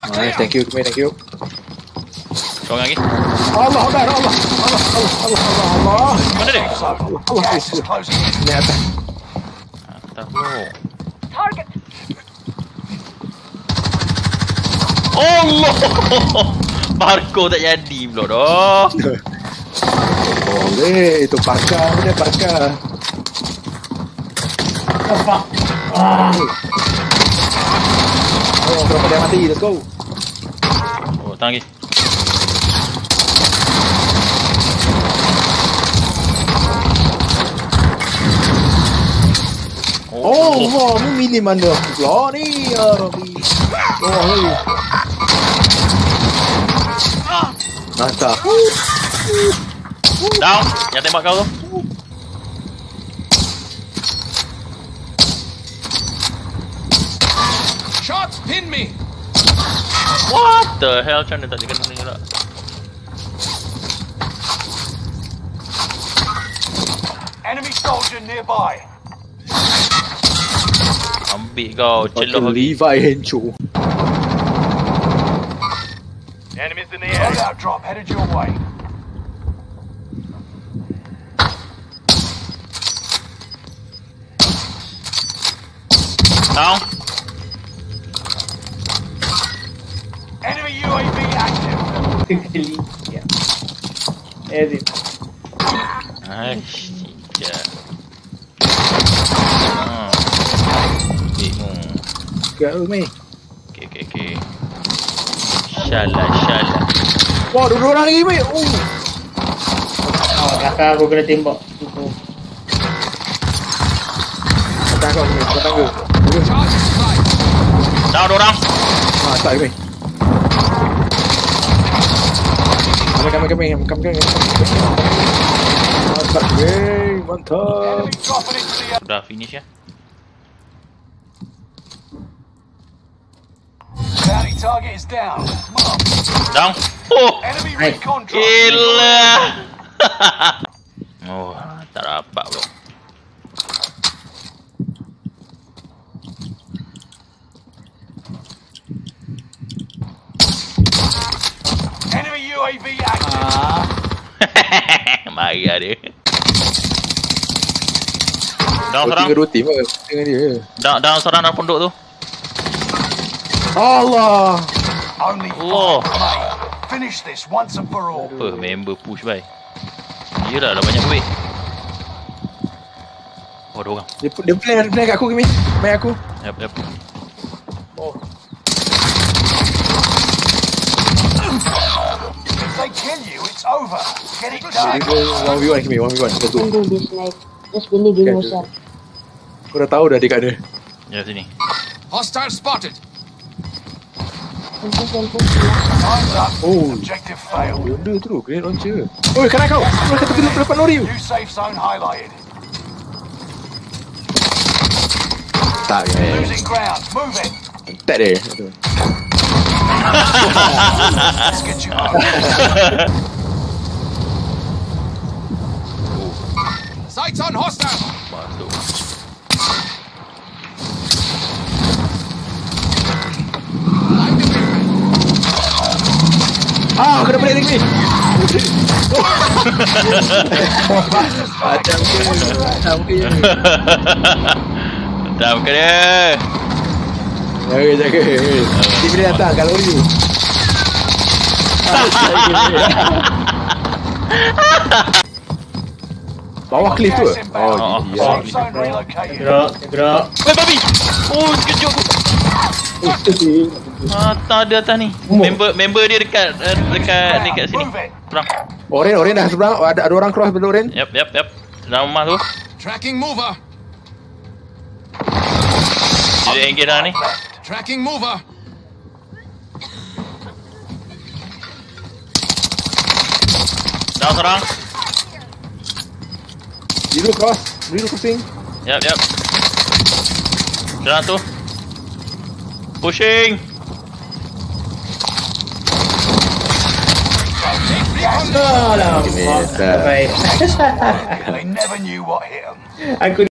Nice, thank you, thank you. Seorang lagi. Allah Akbar, Allah. Mana dia? Allah. Ni atas. Atas bro. Allah. Parkour tak jadi pula dah. Boleh, itu pakar dia, pakar. Apa? Oh, berapa dia mati, let's go. Oh, tang lagi. Oh, Allah, ni milih mana pula ni, ya Rabbi. Oh, ni. Mantap. Down. Yang tembak kau tu. Shots pin me. What the hell? Macam mana tak kena ni pula? Enemy soldier nearby. Ambil kau, celah Macam lagi. Levi hancur. Enemies in the air. Loadout drop headed your way. Down. Enemy UAV active. Kekeli. Ya. Edit. Aish, tidak. Kau ni. Okay. Syalah. Wah, dua orang lagi, mate. Oh. Kakak aku kena tembak. Kata kau ni, kata kau. Down orang. Tak, mate. Kami. Mantap, mantap. Enemy dropping into the air. Sudah finish ya. Bounty target is down. Mark. Down. Oh. Enemy Hey. recon drop. Gila. Oh, tak dapat bro. Enemy UAV active. Mari dia. Down seorang. Tinggal dua tim lah dengan dia. Down seorang dalam pondok tu. Allah. Only Allah. 5 remain. Finish this once and for all. Apa member push bye. Yelah dah banyak duit. Oh, ada orang. Dia plan kat aku, Kimi. Main aku. Yap. Oh. If they kill you, it's over. Get it Dia done. 1v1, Kimi. 1v1. Satu. Don't do this, like, just believe in yourself. Kau dah tahu dah dia kat dia. Ya sini. Hostile spotted. Simple. Time's up. Oh. Objective failed. Benda tu, grenade launcher. Oi, kanan kau. Kau kata kena depan lori tu. New safe zone highlighted. Tak, Losing ground. Move it. tak dia. Let's get you home. Sights on hostile. Masuk. Kena balik lagi. Macam ke. Macam ke dia. Jaga. Tim dia datang kat lori tu. Bawah cliff tu. Oh, Oh. Safe zone relocated. Gerak. Weh babi. Oh, terkejut aku. Mata dia atas ni. Member dia dekat sini. Move it. Perang. Oren dah seberang. Ada orang cross below Oren. Yap. Dalam rumah tu. Tracking mover. Dia engage dah ni. Tracking mover. Down seorang. Biru crossing. Yap. Jalan tu. Pushing. Alamak. Baik. They never knew what hit them. Aku